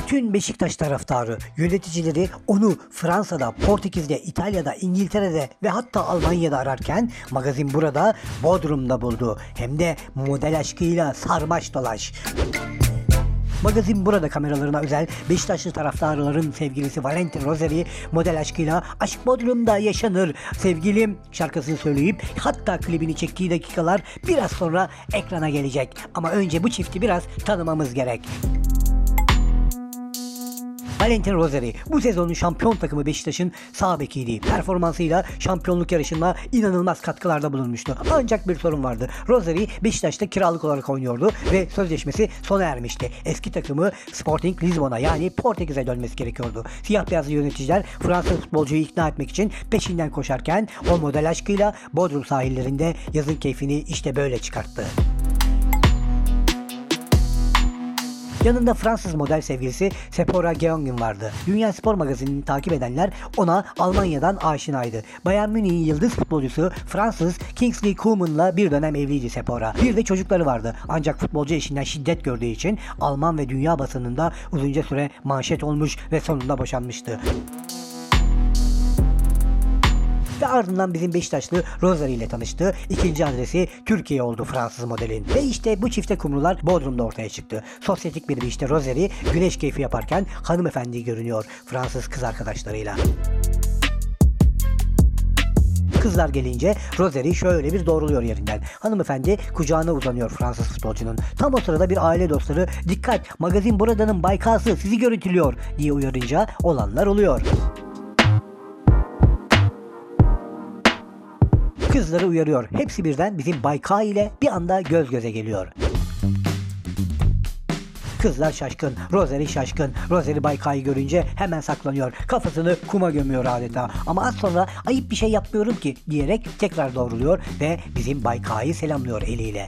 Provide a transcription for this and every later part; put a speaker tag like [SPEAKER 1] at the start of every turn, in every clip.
[SPEAKER 1] Bütün Beşiktaş taraftarı, yöneticileri onu Fransa'da, Portekiz'de, İtalya'da, İngiltere'de ve hatta Almanya'da ararken magazin burada Bodrum'da buldu. Hem de model aşkıyla sarmaş dolaş. Magazin burada kameralarına özel Beşiktaşlı taraftarların sevgilisi Valentin Rozery model aşkıyla "Aşk Bodrum'da yaşanır sevgilim" şarkısını söyleyip hatta klibini çektiği dakikalar biraz sonra ekrana gelecek. Ama önce bu çifti biraz tanımamız gerek. Valentin Rozery bu sezonun şampiyon takımı Beşiktaş'ın sağ bekiydi. Performansıyla şampiyonluk yarışında inanılmaz katkılarda bulunmuştu. Ancak bir sorun vardı. Rozery Beşiktaş'ta kiralık olarak oynuyordu ve sözleşmesi sona ermişti. Eski takımı Sporting Lisbon'a yani Portekiz'e dönmesi gerekiyordu. Siyah beyazlı yöneticiler Fransız futbolcuyu ikna etmek için peşinden koşarken o model aşkıyla Bodrum sahillerinde yazın keyfini işte böyle çıkarttı. Yanında Fransız model sevgilisi Sephora Gueong'un vardı. Dünya Spor Magazinini takip edenler ona Almanya'dan aşinaydı. Bayern Münih'in yıldız futbolcusu Fransız Kingsley Coman'la bir dönem evliydi Sephora. Bir de çocukları vardı. Ancak futbolcu eşinden şiddet gördüğü için Alman ve dünya basınında uzunca süre manşet olmuş ve sonunda boşanmıştı. Ve ardından bizim Beşiktaşlı Rozery ile tanıştı. İkinci adresi Türkiye oldu Fransız modelin. Ve işte bu çifte kumrular Bodrum'da ortaya çıktı. Sosyetik bir işte Rozery güneş keyfi yaparken hanımefendi görünüyor Fransız kız arkadaşlarıyla. Kızlar gelince Rozery şöyle bir doğruluyor yerinden. Hanımefendi kucağına uzanıyor Fransız futbolcunun. Tam o sırada bir aile dostları "Dikkat, magazin buradanın baykası sizi görüntülüyor" diye uyarınca olanlar oluyor. Kızları uyarıyor. Hepsi birden bizim Bayka ile bir anda göz göze geliyor. Kızlar şaşkın, Rozery şaşkın. Rozery Bayka'yı görünce hemen saklanıyor. Kafasını kuma gömüyor adeta. Ama az sonra "ayıp bir şey yapmıyorum ki" diyerek tekrar doğruluyor ve bizim Bayka'yı selamlıyor eliyle.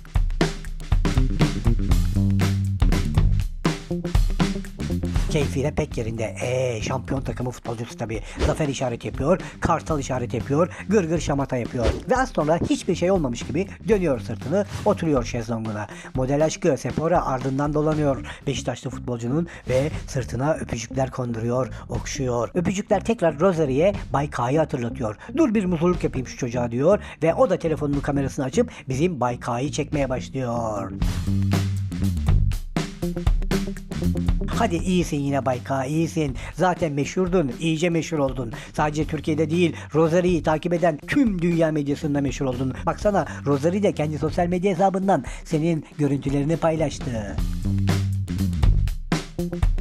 [SPEAKER 1] Keyfiyle pek yerinde. Şampiyon takımı futbolcusu tabii. Zafer işareti yapıyor, kartal işareti yapıyor, gırgır şamata yapıyor. Ve az sonra hiçbir şey olmamış gibi dönüyor sırtını, oturuyor şezlonguna. Model aşkı Sephora ardından dolanıyor Beşiktaşlı futbolcunun ve sırtına öpücükler konduruyor, okşuyor. Öpücükler tekrar Rozery'e Bayka'yı hatırlatıyor. "Dur bir mutluluk yapayım şu çocuğa" diyor ve o da telefonunun kamerasını açıp bizim Bayka'yı çekmeye başlıyor. Hadi iyisin yine Bayka, iyisin. Zaten meşhurdun, iyice meşhur oldun. Sadece Türkiye'de değil, Rozery'yi takip eden tüm dünya medyasında meşhur oldun. Baksana, Rozery de kendi sosyal medya hesabından senin görüntülerini paylaştı.